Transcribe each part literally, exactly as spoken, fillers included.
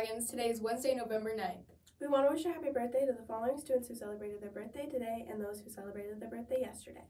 Dragons. Today is Wednesday, November ninth. We want to wish a happy birthday to the following students who celebrated their birthday today and those who celebrated their birthday yesterday.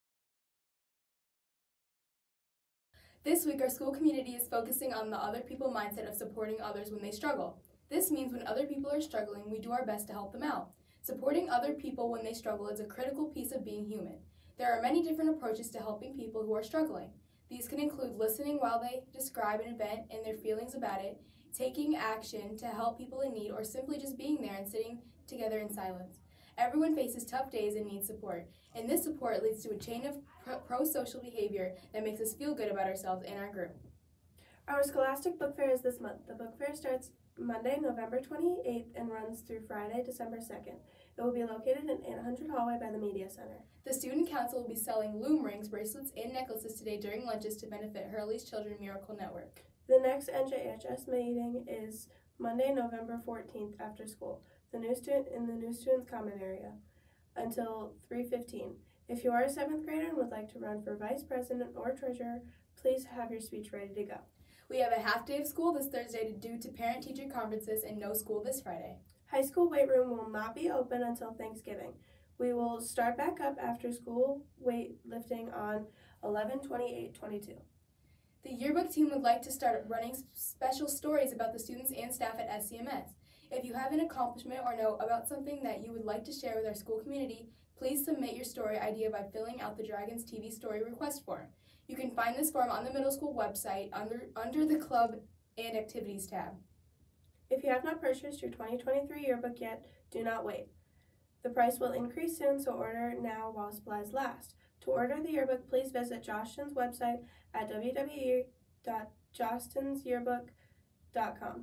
This week, our school community is focusing on the other people mindset of supporting others when they struggle. This means when other people are struggling, we do our best to help them out. Supporting other people when they struggle is a critical piece of being human. There are many different approaches to helping people who are struggling. These can include listening while they describe an event and their feelings about it, taking action to help people in need, or simply just being there and sitting together in silence. Everyone faces tough days and needs support, and this support leads to a chain of pro-social behavior that makes us feel good about ourselves and our group. Our Scholastic Book Fair is this month. The book fair starts Monday, November twenty-eighth and runs through Friday, December second. It will be located in eight hundred Hallway by the Media Center. The Student Council will be selling loom rings, bracelets, and necklaces today during lunches to benefit Hurley's Children Miracle Network. The next N J H S meeting is Monday, November fourteenth after school the new student in the new students common area until three fifteen. If you are a seventh grader and would like to run for vice president or treasurer, please have your speech ready to go. We have a half day of school this Thursday due to parent-teacher conferences and no school this Friday. High school weight room will not be open until Thanksgiving. We will start back up after school weightlifting on eleven twenty-eight twenty-two. The yearbook team would like to start running special stories about the students and staff at S C M S. If you have an accomplishment or know about something that you would like to share with our school community, please submit your story idea by filling out the Dragons T V story request form. You can find this form on the middle school website under, under the Club and Activities tab. If you have not purchased your twenty twenty-three yearbook yet, do not wait. The price will increase soon, so order now while supplies last. To order the yearbook, please visit Jostens' website at w w w dot jostens yearbook dot com.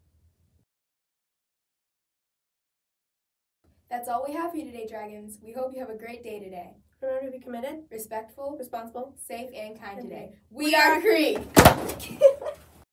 That's all we have for you today, Dragons. We hope you have a great day today. Remember to be committed, respectful, responsible, safe, and kind and today. We are Creek!